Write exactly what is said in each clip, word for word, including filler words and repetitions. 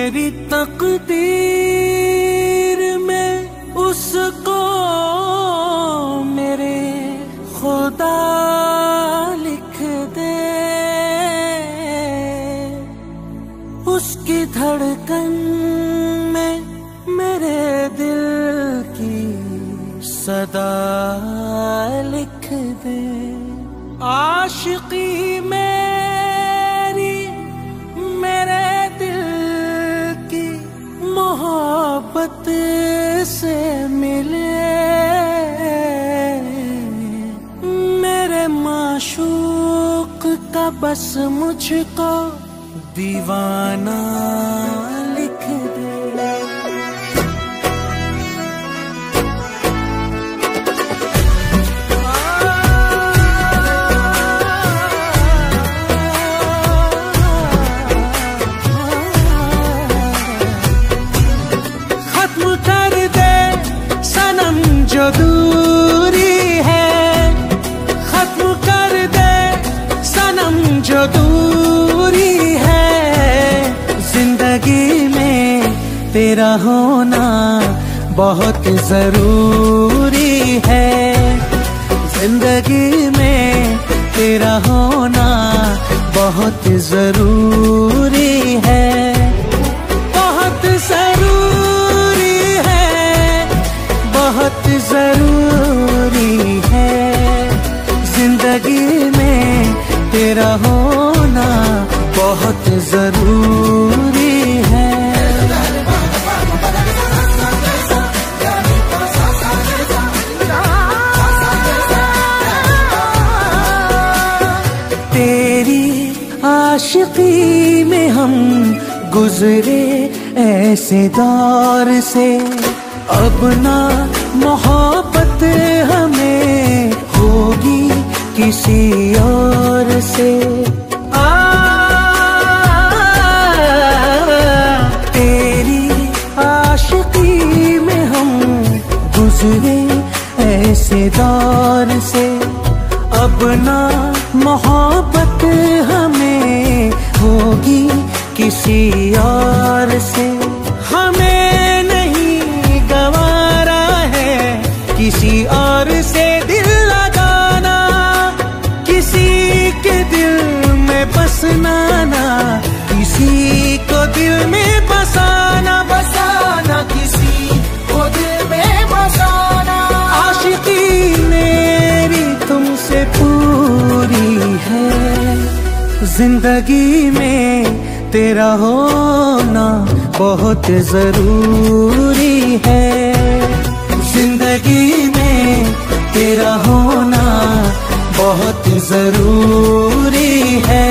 मेरी तकदीर में उसको मेरे खुदा लिख दे, उसकी धड़कन में मेरे दिल की सदा लिख दे। आशिकी मेरी मेरे दिल की मोहब्बत से मिले, मेरे माशूक का बस मुझको दीवाना लिख दे। जो दूरी है खत्म कर दे सनम, जो दूरी है। जिंदगी में तेरा होना बहुत जरूरी है, जिंदगी में तेरा होना बहुत जरूरी है, बहुत जरूरी है, बहुत जरूरी है। जिंदगी में तेरा होना बहुत जरूरी है। तेरी आशिकी में हम गुजरे ऐसे दौर से, अब ना मोहब्बत हमें होगी किसी और से। आ, तेरी आशिकी में हम गुजरे ऐसे दौर से, अब ना मोहब्बत हमें होगी किसी और से। हमें नहीं गवारा है किसी और से दिल लगाना, किसी के दिल में बसना ना, किसी को दिल में बसाना, बसाना किसी को दिल में बसाना। आशिकी मेरी तुमसे पूरी है, जिंदगी में तेरा होना बहुत जरूरी है, जिंदगी में तेरा होना बहुत जरूरी है।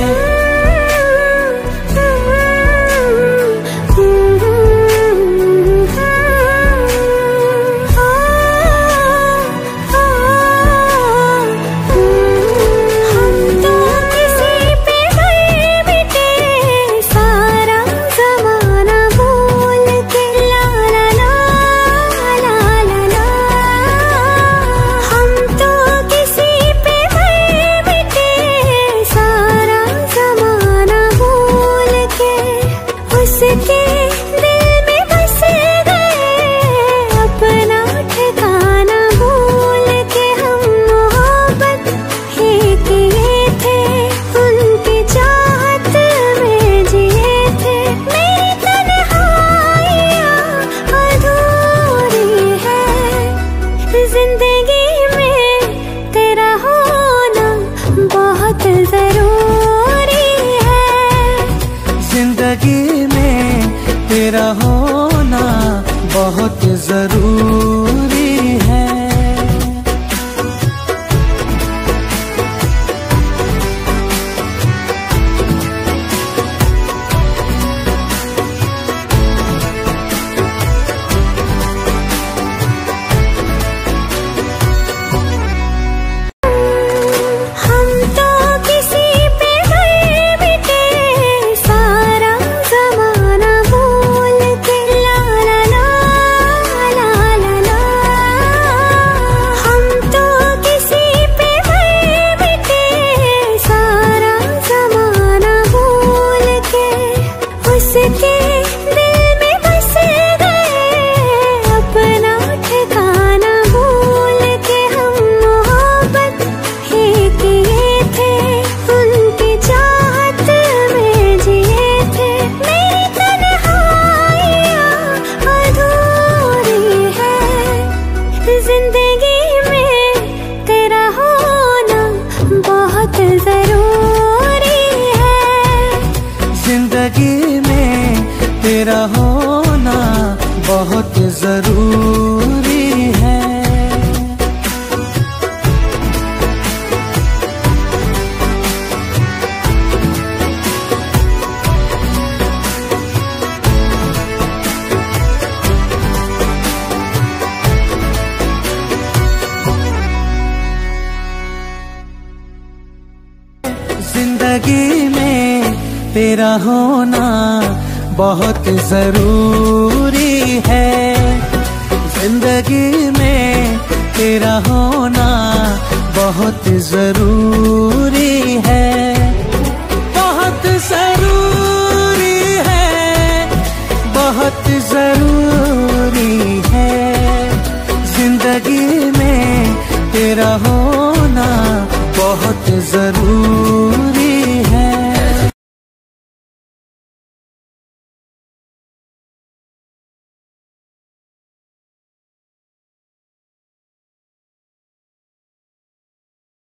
तेरा होना बहुत जरूरी है। ला ला ला तेरा होना बहुत जरूरी है। जिंदगी में तेरा होना बहुत जरूरी है।